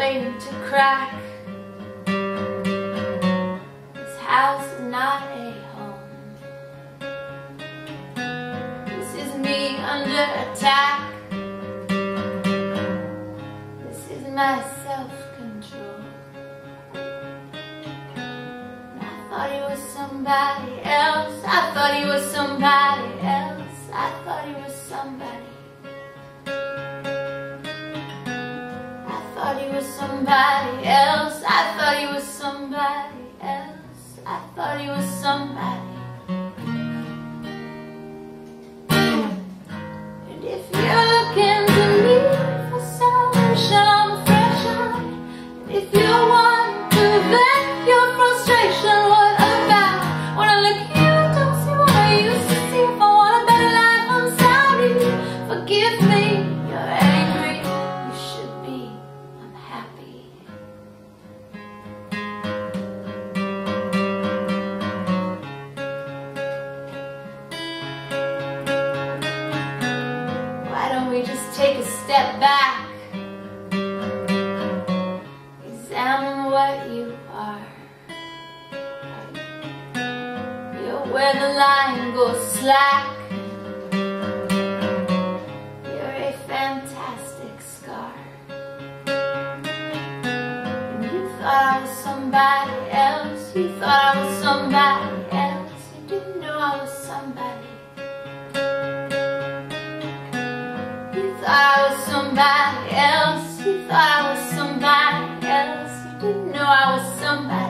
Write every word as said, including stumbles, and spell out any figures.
afraid to crack. This house is not a home. This is me under attack. This is my self-control. I thought he was somebody else. I thought he was somebody else. I thought he was somebody. I thought he was somebody else. I thought he was somebody else. I thought he was somebody. And if you're looking to me for some fresh eye, and if you want to vent your frustration, what about when I look at you, I don't see what I used to see. If I want a better life, I'm sorry. Forgive me. You're angry. You should be. I'm happy. Why don't we just take a step back? Examine what you are. You're where the line goes slack. You're a fantastic scar. And you thought I was somebody else. You thought I was somebody else. You didn't know I was somebody. You thought I was somebody else. You thought I was somebody else. You didn't know I was somebody.